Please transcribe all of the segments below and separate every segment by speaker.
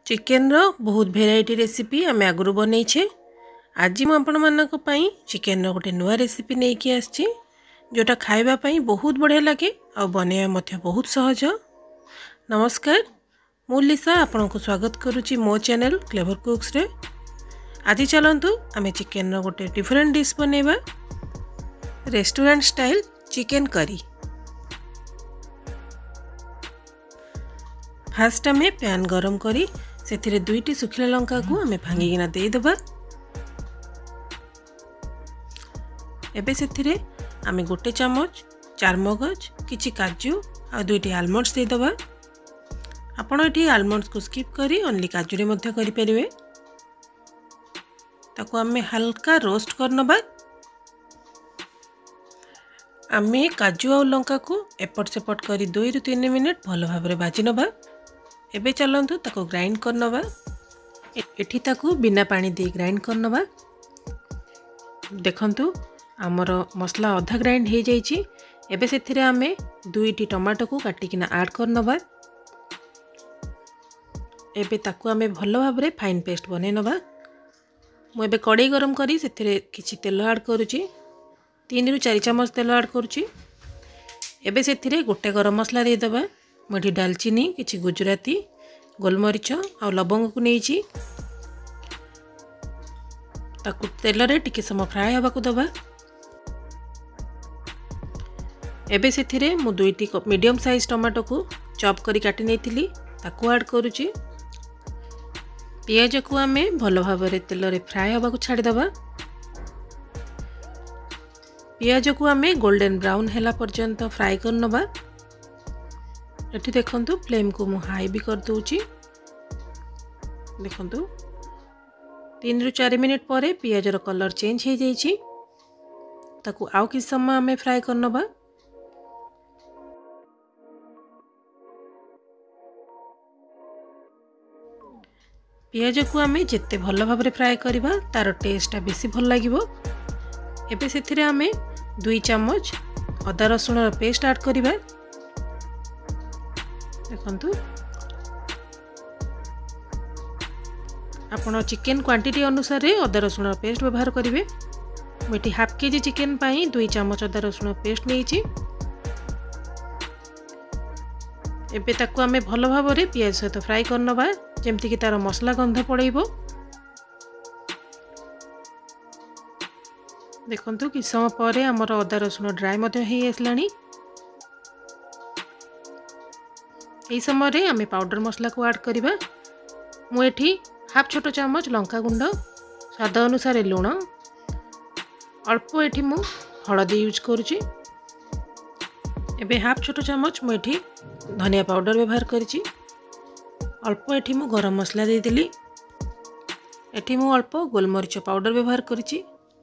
Speaker 1: Chicken रो बहुत variety recipe आम आगु बनईचे। आज मुझे चिकेन रो गोटे नुआ रेसिपी नहीं कि आसी जोटा खावाई बहुत बढ़िया लगे और बनैया बहुत सहज। नमस्कार, मु लिसा आपन को स्वागत करुच्ची मो चैनल क्लेवर कुक्स रे। आज चलतु आम चिकेन रो गोटे डिफरेंट डिश बनैबा, restaurant style chicken curry. First आम पैन गरम करी से दुईटी सुखिला लंका को आम भांगिना देदेबा। एबे से आम गोटे चामच चारमगज किछि काजू आ दुईटी आलमंड्स देदेबा। आपण एठी आलमंड्स को स्किप करी ओनली काजू रे मध्य करि परिबे। ताको आम हल्का रोस्ट करनबा। आम काजू आ लंका को एपट सेपट करी 2 ରୁ 3 मिनिट भल भाबरे भाजी नबा। एबे चलंतु ताको ग्राइंड करनबा। एठी ताको बिना पानी दे ग्राइंड करनबा। देखंतु आमर मसला अधा ग्राइंड हो जाइछि। एबे सेथिरे आमे 2टी टमाटो को काटिकिना ऐड करनबा। एबे ताको आमे भल भाबरे फाइन पेस्ट बनै नबा। मु एबे कढ़ाई गरम करी सेथिरे किछि तेल ऐड करूछि। 3 ରୁ 4 चामच तेल ऐड करूछि। एबे सेथिरे गोटे गरम मसला दे दबा। मुझे दालचीनी किछि गुजराती गोलमरीच आ लवंग को नहीं ताकू तेल रे टिके समय फ्राए हवा को दबा। एबे सेथिरे मु 2टी मीडियम साइज टमाटो को चॉप करी काटी नेथिली ताकू ऐड करूची। पियाज को आमे भलो भाबरे तेल रे फ्राए हवा को छाड़ी दबा। पियाज को आमे गोल्डन ब्राउन हैला पर्यंत फ्राए करनबा। एठी देखंतु फ्लेम को मु हाई भी कर दूची। देखंतु 3 ରୁ 4 मिनिट परे पियाज रो कलर चेंज हो जाइछि। ताकू आउ कि समय हमें फ्राई करनबा। पियाज को हमें जेते भल भाबरे फ्राई करबा तार टेस्ट बेसी भल लागिवो। एबे सेथिरे हमें 2 चामच अदा रसुण रो पेस्ट ऐड करबा। देखंतु आपण चिकेन क्वांटिटी अनुसार अदा रसुण पेस्ट व्यवहार करेंगे। मुझे हाफ केजी चिकेन पाई 2 चामच अदा रसुण पेस्ट नहीं। एबे ताकू आमे भल भाबरे पियाज सहित फ्राई करनबा जेमति कि तार मसला गंध पड़ेइबो। देखंतु कि समय परे हमर अदा रसुण ड्राई मते हेई आसलानी। यही समय आम पाउडर मसला को ऐड करवा। मुझे हाफ छोट चामच लंका गुंड, स्वाद अनुसार लुण, अल्प एठी मु हलदी यूज करुची। एबे हाफ छोट चामच मुझे धनिया पाउडर व्यवहार करिची। अल्प एठी मु गरम मसला दे देली। एठी मु अल्प गोलमरीच पाउडर व्यवहार करिची।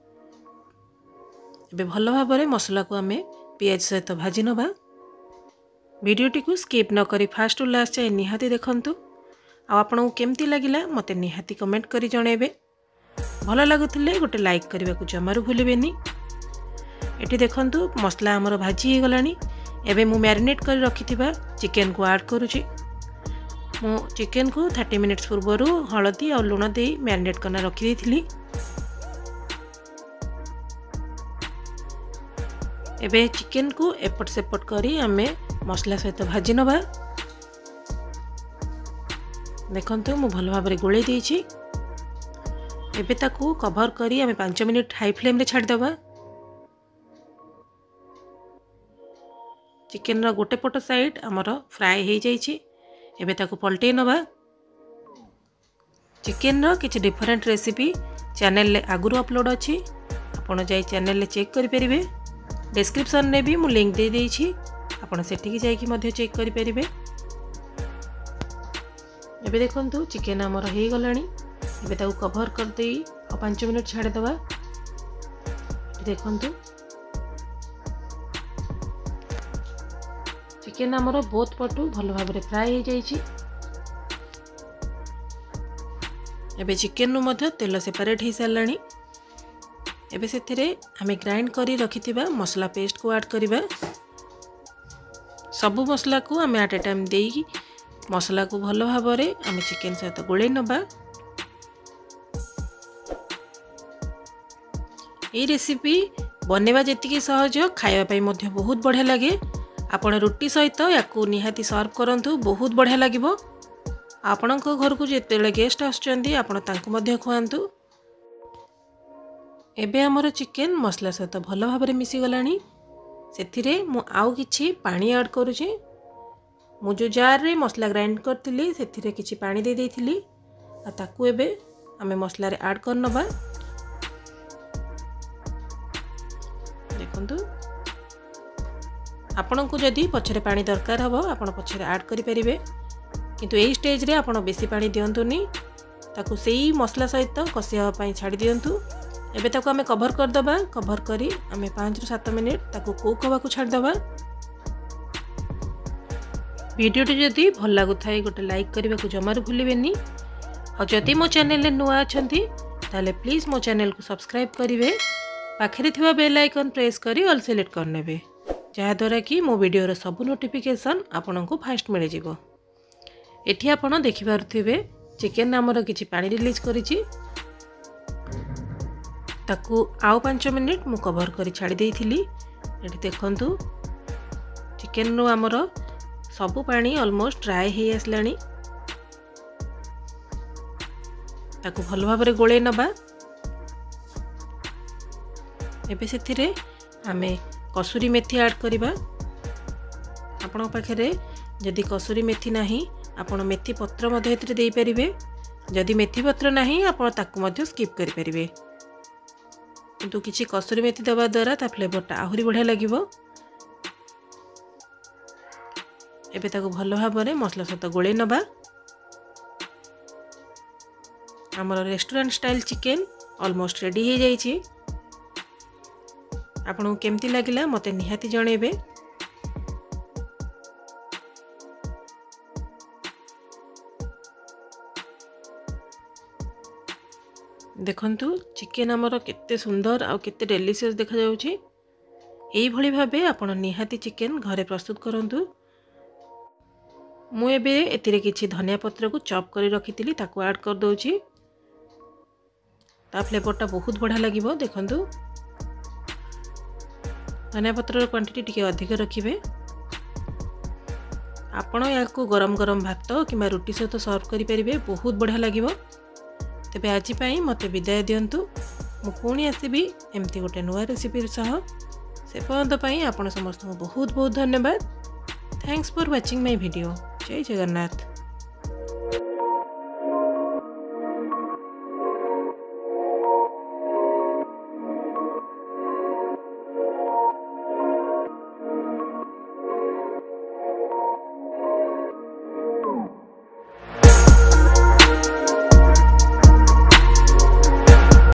Speaker 1: एबे भल भाबरे मसला को आमे पियाज सहित भाजी नबा। वीडियोटी को स्किप न करी फास्ट टू लास्ट जाए निहाती देखंतु। आपको केमती लगिला मते निहाती कमेंट करी जणेबे। भल लागुथिले गोटे लाइक करने को जमारू भूलिबेनी। एठी देखंतु मसला हमर भाजी हो गलानी। एबे मु मैरिनेट कर रखिथिबा चिकेन को ऐड करूची। मु चिकेन को 30 मिनिट्स पूर्वरु हळदी और लुण दे मैरिनेट करना रखि देथिली। एबे चिकेन को एपट सेपट करी आमे मसला सहित भाजी नबा। देखंतु मु भल भाबरे गोळै देइछि। एबे ताकू कवर करी आमे 5 मिनिट हाई फ्लेम रे छाड़ दबा। चिकेन रो गोटे पट साइड हमर फ्राई हो जाइछि। एबे ताकू पलटै नबा। चिकेन रो किछि डिफरेंट रेसिपी चैनल ले आगुरो अपलोड अछि। आपण जाई चैनल ले चेक करि परिबे। डिस्क्रिप्शन ने भी मु लिंक दे देइछि। आपण सेठी जाइकी मध्य चेक करि परिबे। एबे देखंतु चिकेन हमर हे गलानी। एबे ताऊ कवर कर देई 5 मिनिट छाड़ दबा। देखंतु चिकेन हमर बहुत पटु भल भाबरे फ्राई हो जाइछि। एबे चिकेन नु मध्य तेल सेपरेट हो सारलानी। एबे सेथिरे हमें ग्राइंड करी रखिथिबा मसला पेस्ट को ऐड करबा। सबु मसला को आम एट ए टाइम देकी मसला को भल भाव आम चिकेन सहित गोले नबा। ये रेसिपी बनवा जी सहज खावाई बहुत बढ़िया लगे। आपण रुटी सहित या निहाती सर्व करंतु बहुत बढ़िया लगे। आपण घर को जिते गेस्ट आसुँच खुआंतु। एबे हमर चिकेन मसला सहित भल भाव मिसी गलानी। से मु आउ किछि पानी ऐड करुछि। मु जो जार रे मसला ग्राइंड करथिली सेथिरे किछि पानी दे देइथिली आ ताकू एबे आमे मसला रे ऐड कर नबा। देखंतु आपन को जदी पछरे पानी दरकार हबो आपन पछरे ऐड करि परिबे, किंतु एई स्टेज रे आपन बेसी पानी दियंतुनी। ताकू सेही मसला सहित कसिया पई छाडी दियंतु। एबे ताकू आमे कवर कर दबा। कवर करी आमे 5 रु 7 मिनिट ताकू कुक होबा को छाड़ दबा। वीडियोटी जदी भल लागु थाई गोटे लाइक करबा को जमारू भूलिबेनी। और जदी मो चैनल रे नुआ अछंती ताले प्लीज मो चैनल को सब्सक्राइब करिवे। पाखरे थिवा बेल आइकन प्रेस करी ऑल सिलेक्ट कर नेबे, जहा द्वारा कि मो वीडियो रो सब नोटिफिकेशन आपन को फास्ट मिले जिवो। एठी आपन देखि पारुथिबे चिकेन नामर किछि पानी रिलीज करिछि। ताकू आउ 5 मिनिट मु कवर करी छाड़ी देइथिली। एठी देखंतु चिकेन रो हमर सबु पानी ऑलमोस्ट ड्राई हे आसलानी। ताकू भल भाव रे गोळे नबा। एबे सेथिरे आमे कसुरी मेथी ऐड करिबा। आपन पाखरे जदी कसुरी मेथी नाही आपन मेथी पत्र मध्ये एथिरे देई परिबे। जदी मेथी पत्र नाही आपन ताकू मध्ये स्किप करि परिबे, किंतु किछि कसुरी मेथी दबा द्वारा ता फ्लेवरटा आहुरी बढ़िया लागिबो। एबे ताको भल भाव रे मसला सहित गोळे नबा। हमर restaurant style chicken almost ready हो जाइछि। आपन केमती लागिला मते निहाती जणेबे। देखंतु चिकेन हमर केते सुंदर आ केते डेलीशियस देखा जाउछि। एई भली भाबे आपण निहाती चिकेन घरे प्रस्तुत करंतु। मु एबे एतिरे किछि धनिया पत्र को चॉप करी रखितिली ताको ऐड कर दोछि। ता फ्लेवरटा बहुत बढ़िया लागिबो। देखंतु धनिया पत्र क्वांटिटी टिके अधिक रखिबे। आपण याको गरम गरम भात किबा रुटी सहित सर्व करि परिबे, बहुत बढ़िया लागिबो। तेबे आज पाई मते विदाय दियंतु। मु पुणी आसीबी एमती गोटे नुआ रेसिपी सह। से पर्यंत पाई आपण समस्त बहुत बहुत धन्यवाद। Thanks for watching my video. जय जगन्नाथ।